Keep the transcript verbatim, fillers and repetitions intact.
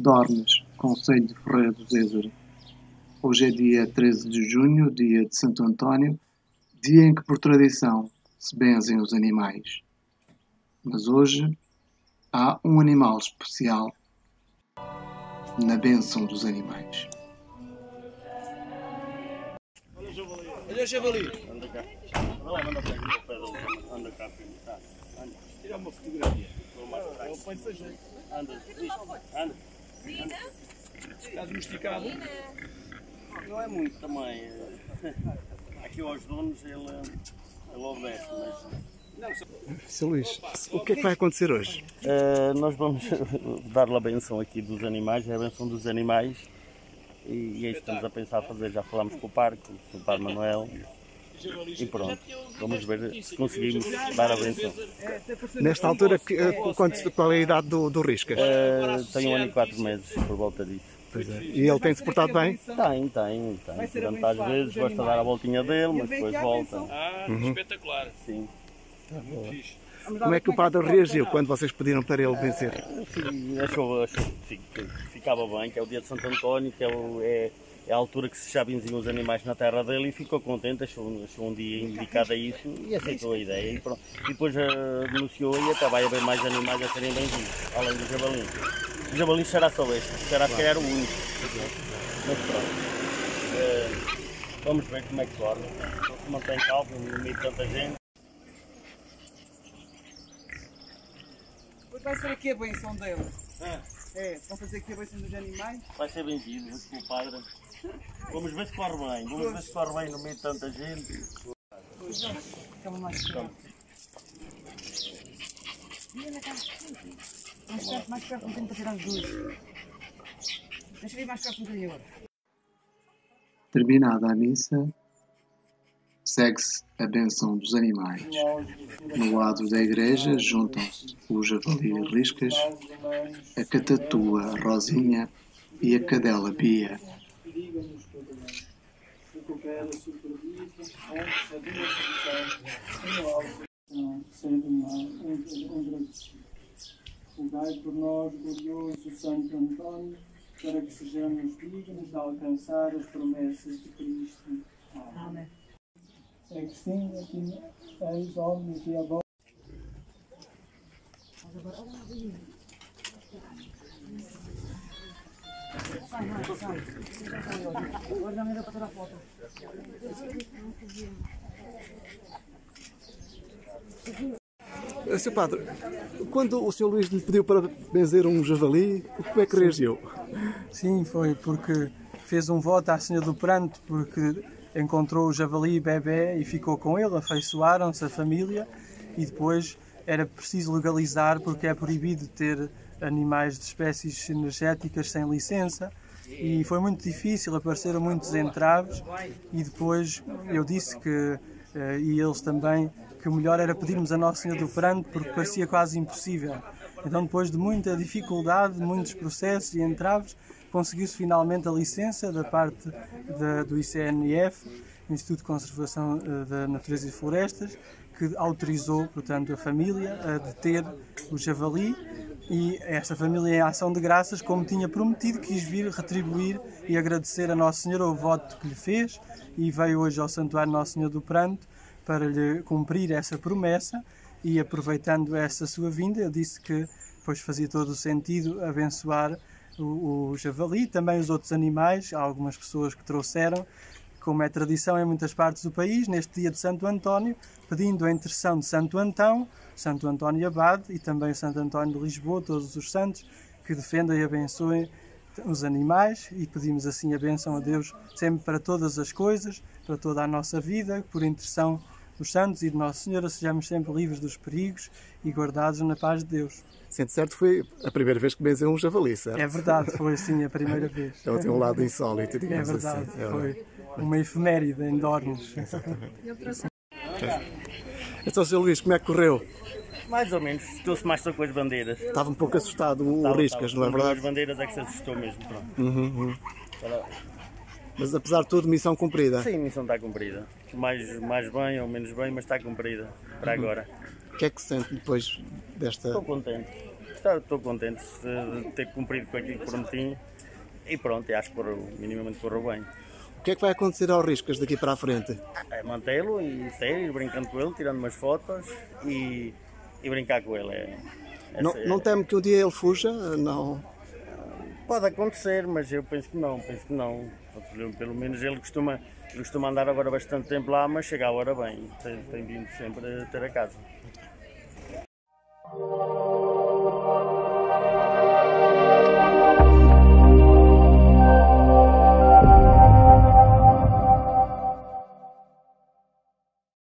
Dornes, concelho de Ferreira do Zézaro. Hoje é dia treze de junho, dia de Santo António, dia em que, por tradição, se benzem os animais. Mas hoje há um animal especial na bênção dos animais. Olha o javali. Olha o javali. Anda cá. Anda cá. Anda cá. Anda. Tira uma fotografia. Ele põe-se a jeito. Anda. Anda. Está domesticado? Não é muito também. Aqui aos donos ele, ele obedece, mas... Sr. Luís, o que é que vai acontecer hoje? Uh, nós vamos dar-lhe a benção aqui dos animais, é a benção dos animais e, e é isso que estamos a pensar fazer. Já falámos com o parque, com o Padre Manuel e pronto, vamos ver se conseguimos dar a benção. Nesta altura, quanto, qual é a idade do, do Riscas? Uh, tem um ano e quatro meses, por volta disso. Pois é. E ele tem-se portado bem? Tem, tem, tem. Portanto, às vezes gosta de dar a voltinha dele, mas depois volta. Ah, uhum. Espetacular. Sim. Como é que o padre reagiu quando vocês pediram para ele vencer? Sim, achou, achou que ficava bem, que é o dia de Santo António, que é, o, é, é a altura que se já benziam os animais na terra dele e ficou contente, achou, achou um dia indicado a isso e aceitou a ideia. E, pronto. E depois uh, denunciou e até vai haver mais animais a serem benzidos, além do jabalim. O jabalim será só este, será se calhar o único. Mas pronto. Uh, vamos ver como é que corre. Se mantém calmo, no meio de tanta gente. Vai ser aqui a benção dele. Ah. É, vão fazer aqui a benção dos animais. Vai ser benzido, vamos com o padre. Vamos ver se corre bem, vamos pois. ver se corre bem no meio de tanta gente. Pois não, ficava mais claro. Mais perto, mais perto, não tenho para tirar os dois. Deixa eu ir mais perto do interior. Terminada a missa, segue-se a bênção dos animais. No lado da igreja juntam-se o javali Riscas, a catatua Rosinha e a cadela Bia. Rogai por nós, glorioso Santo António, para que sejamos dignos de alcançar as promessas de Cristo. Amém. É que sim, aqui eis homens e avós. Sai, vai, sai. Agora já me dá para tirar a foto. senhor Padre, quando o senhor Luís lhe pediu para benzer um javali, como é que reagiu? Sim, foi porque fez um voto à Senhora do Pranto, porque encontrou o javali bebê e ficou com ele, afeiçoaram-se a família e depois era preciso legalizar porque é proibido ter animais de espécies energéticas sem licença e foi muito difícil, apareceram muitos entraves e depois eu disse que, e eles também, que o melhor era pedirmos a Nossa Senhora do Pranto porque parecia quase impossível. Então depois de muita dificuldade, de muitos processos e entraves, conseguiu-se finalmente a licença da parte da, do I C N F, Instituto de Conservação da Natureza e Florestas, que autorizou, portanto, a família a deter o javali e esta família, em ação de graças, como tinha prometido, quis vir retribuir e agradecer a Nossa Senhora o voto que lhe fez e veio hoje ao Santuário Nossa Senhora do Pranto para lhe cumprir essa promessa e, aproveitando essa sua vinda, eu disse que pois fazia todo o sentido abençoar o, o javali, também os outros animais, há algumas pessoas que trouxeram, como é tradição em muitas partes do país, neste dia de Santo António, pedindo a intercessão de Santo Antão, Santo António Abade e também Santo António de Lisboa, todos os santos que defendam e abençoem os animais e pedimos assim a bênção a Deus sempre para todas as coisas, para toda a nossa vida, por intercessão dos santos e de Nossa Senhora, sejamos sempre livres dos perigos e guardados na paz de Deus. Sendo certo, foi a primeira vez que benzeu um javali, certo? É verdade, foi sim a primeira vez. Então tem um lado insólito, digamos assim. É verdade, assim. foi uma efeméride em Dornes. Então, senhor Luís, como é que correu? Mais ou menos, estou-se mais só com as bandeiras. Estava um pouco assustado o Estava, Riscas, estava. não é verdade? As bandeiras é que se assustou mesmo, pronto. Uhum, uhum. Para... Mas apesar de tudo, missão cumprida? Sim, a missão está cumprida. Mais, mais bem ou menos bem, mas está cumprida para agora. O que é que se sente depois desta... Estou contente. estar, estou contente de ter cumprido com aquilo que prometi e pronto, acho que correu, minimamente correu bem. O que é que vai acontecer ao Riscas daqui para a frente? É mantê-lo e ter, ir brincando com ele, tirando umas fotos e, e brincar com ele. É, é, Não, não teme que um dia ele fuja? Não. Pode acontecer, mas eu penso que não, penso que não. Pelo menos ele costuma, ele costuma andar agora bastante tempo lá, mas chega a hora bem, tem, tem vindo sempre a ter a casa.